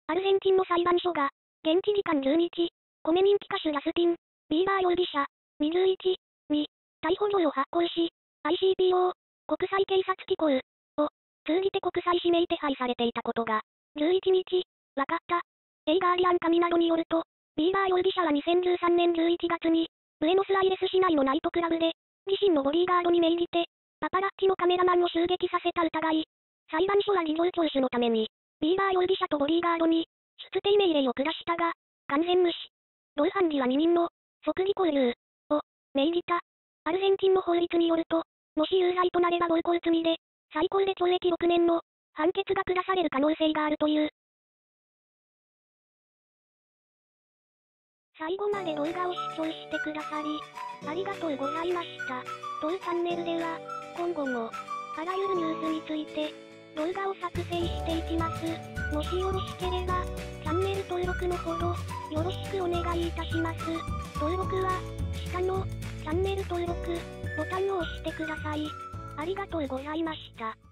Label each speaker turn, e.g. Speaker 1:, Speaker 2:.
Speaker 1: アルゼンチンの裁判所が、現地時間10日、米人気歌手ラスティン・ビーバー容疑者、21に、逮捕状を発行し、ICPO、国際警察機構を通じて国際指名手配されていたことが、11日、分かった。ガーディアン紙などによると、ビーバー容疑者は2013年11月に、ブエノスアイレス市内のナイトクラブで、自身のボディーガードに命じて、パパラッチのカメラマンを襲撃させた疑い。裁判所は事情聴取のために、ビーバー容疑者とボディーガードに、出廷命令を下したが、完全無視。同判事は2人の、即時拘留を命じた。アルゼンチンの法律によると、もし有罪となれば暴行罪で、最高で懲役6年の判決が下される可能性があるという。最後まで動画を視聴してくださり、ありがとうございました。当チャンネルでは、今後も、あらゆるニュースについて、動画を作成していきます。もしよろしければ、チャンネル登録のほど、よろしくお願いいたします。登録は、下の、チャンネル登録、ボタンを押してください。ありがとうございました。